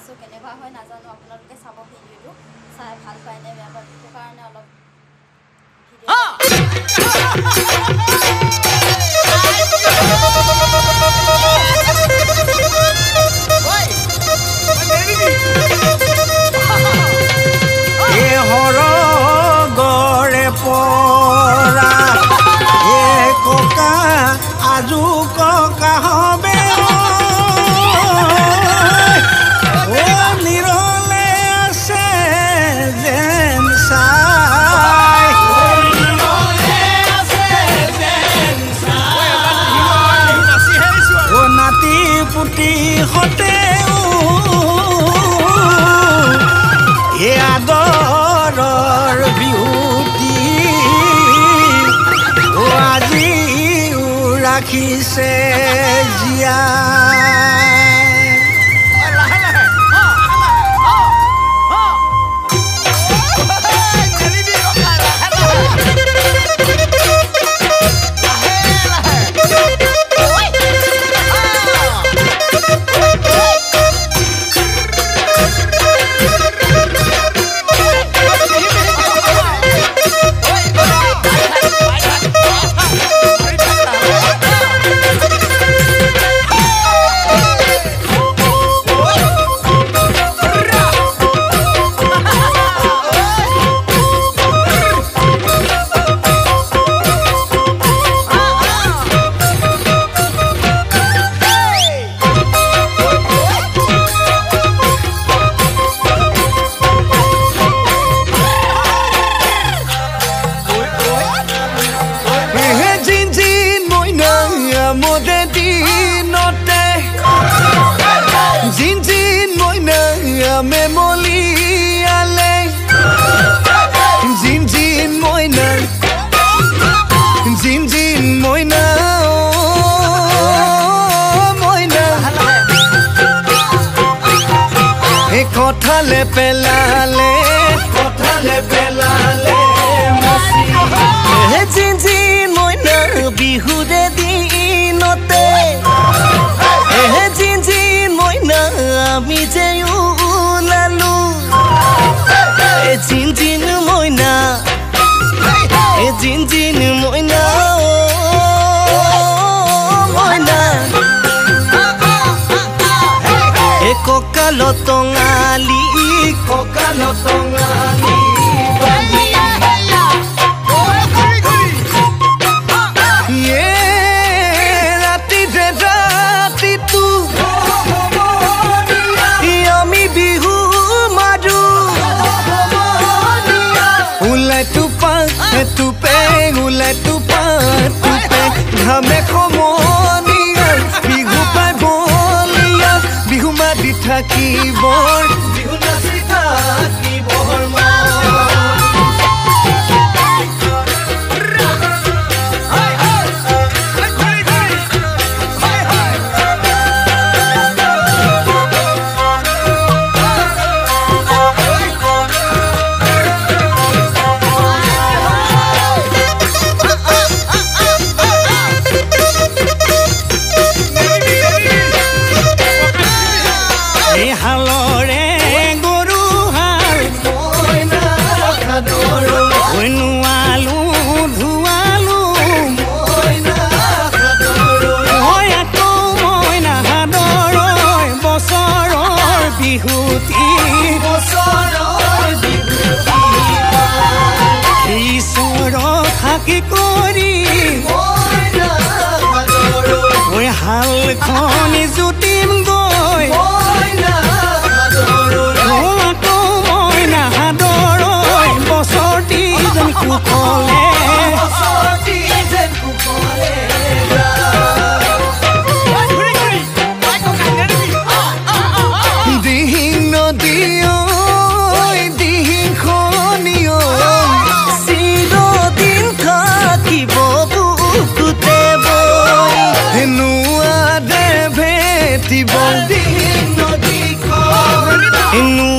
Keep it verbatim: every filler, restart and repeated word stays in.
আছো কেনেবা হয় নাজানো আপোনালোকে চাব ভিডিওটো চাই ভাল পায় নে বেয়া পায় সেইটো কাৰণে অলপ এ হৰ গৰে পৰা এ ককা আজু ককা হবে পুতি হতেও এ আদৰৰ বিহুতি আজিও ৰাখিছে জীয়া মেমলিয়ালে জিন জিন মইনা জিন জিন মইনা মইনা এ কথালে পেলালে কথালে পেলালে জিন জিন মইনা বিহুৰে দিনতে জিন জিন মইনা আমি যে জিন জিন মইনা এ জিন জিন মইনা মইনা এ ককাল টঙালি ককাল টঙালি তুপে উলাই তুপা তুপে ঘামে সমনীয়া বিহু পাই বলিয়া বিহু মাতি থাকিবৰ বিহু নাচি থাকিবৰ কি কৰি হাল খনি জুতিম গৈ আকৌ মইনা হাদৰৈ বছৰটি যেন কুশলে দিহিং নদীয় দিহিং খনিয় inu